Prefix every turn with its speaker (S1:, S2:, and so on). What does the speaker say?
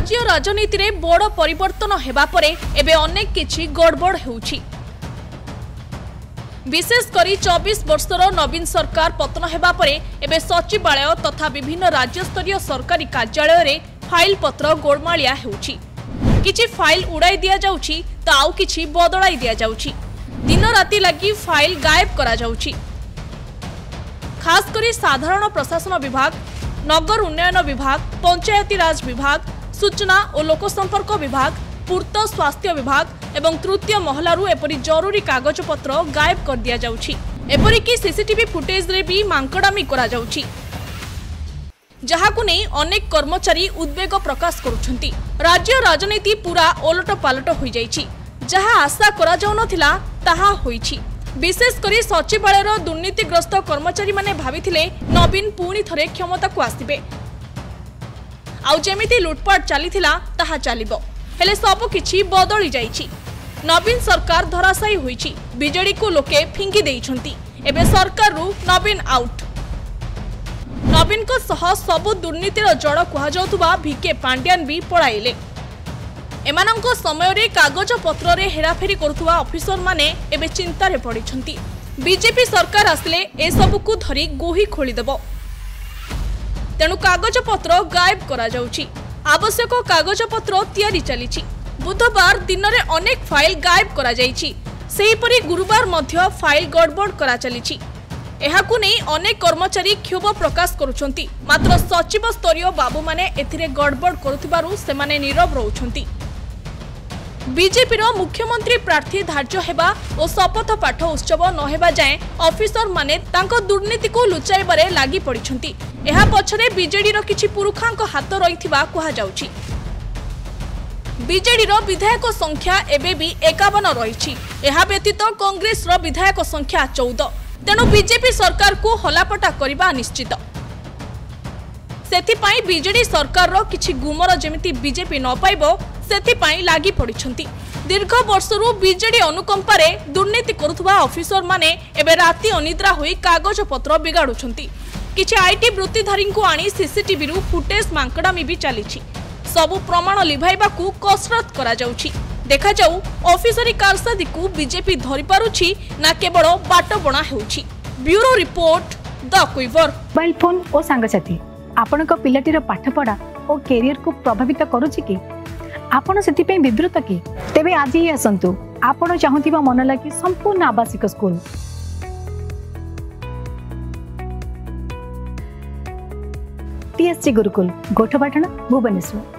S1: राज्य राजनीति रे बड़ परिवर्तन हेबा परे एबे अनेक किछि गड़बड़ हेउछि। विशेषकर 24 वर्षर नवीन सरकार पतन हेबा परे एबे सचिवालय तथा विभिन्न राज्यस्तरीय सरकारी कार्यालय रे फाइल पत्र गोलमालिया हेउछि। किछि फाइल उड़ाई दिया जाउछि त आउ किछि बदलाई दिया जाउछि। दिन राति लगी फाइल गायब करा जाउछि। खास करी साधारण प्रशासन विभाग, नगर उन्नयन विभाग, पंचायती राज विभाग, सूचना और लोक संपर्क विभाग, पूर्त स्वास्थ्य विभाग एवं तृतीय महलारू एपरी जरूरी कागज पत्र गायब कर दिया जाउछि। एपरी कि सीसीटीवी फुटेज रे भी मांकड़ामी करा जाउछि, जहाकु नै अनेक कर्मचारी उद्वेग प्रकाश करुछंती। राज्य राजनीति पूरा ओलट पालट होई जाइछि। जहा आशा करा जाउ नथिला ताहा होइछि। विशेषकर सचिवालय दुर्नीतिग्रस्त कर्मचारी माने भाविथिले नवीन पुणी थरे क्षमता को आसिबे, आउ जेमिति लुटपाट चलीथिला ताहा चलिबो। हेले सब किछि बदली जाइछि। नवीन सरकार धराशायी होइछि। बीजेडी को लोके फिंगी देइछंती। एबे सरकार रु नवीन आउट। नवीन को सह सबु दुर्नीतिर जड़ कुहा जाउतबा भिके पांड्यान भी पळाइले। एमानंको समय रे कागज पत्र रे हेराफेरी करुवा ऑफिसर माने एबे चिंतारे पड़िछंती। बीजेपी सरकार आसले ए सबु को धरी गोही खोली देबो। तेनु कागज पत्र गायब करा जाउछि। आवश्यक कागज पत्र तयारी चलीछि। बुधवार दिन रे अनेक फाइल गायब करा जाइछि। सेही परि गुरुवार मध्य फाइल गड़बड़ करा चलीछि। एहाकु नै अनेक कर्मचारी क्षोभ प्रकाश करुछंती। मात्र सचिव स्तरीय बाबू माने एथिरे गड़बड़ करुथिबारु सेमाने नीरव रहउछंती। बीजेपी मुख्यमंत्री प्रार्थी धार्य हेबा और शपथ पाठ उत्सव नहेबा जाए ऑफिसर माने तांको दुर्नीति को लुचाइबारे लागि पड़िछंती। एहा पछरे बीजेडी रो किछि पुरुखांक हाथ रहिथिबा कुहा जाउछि। बीजेडी रो विधायक संख्या एबे भी 51 रहिछि। एहा व्यतीत कांग्रेस रो विधायक संख्या 14। तेणु बीजेपी सरकार को हलापटा करिबा निश्चित। सेथिपाई बीजेडी सरकार रो किछि गुमर जेमिति बीजेपी न पाइबो सेथिपाई लागि पड़िछंती। दीर्घ वर्षरु बीजेडी अनुकंपारे दुर्नीति करुथुवा ऑफिसर माने एबे राति अनिद्रा होई कागज पत्र बिगाडुछंती। किछि आईटी वृत्तिधारी को आनी सीसीटीवी रु फुटेज मांकड़ामी भी चलीछि। सबु प्रमाण लिभाइबाकू कसरत करा जाउछि। देखा जाऊ ऑफिसरी कारसादी को बीजेपी धरि पारुछि ना केवल बाट बणा हेउछि। Bureau report the Quiver.
S2: Mobile phone और सांगसाथी आपनक पिलाटीर पाठपढ़ा और कैरियर को प्रभावित करूछि कि आपण सेति विवृत कि तेबे आज ही आसंतु आपण चाहुथिबा मन लागी संपूर्ण आवासिक स्कूल टीएससी गुरुकुल गोठपाटण भुवनेश्वर।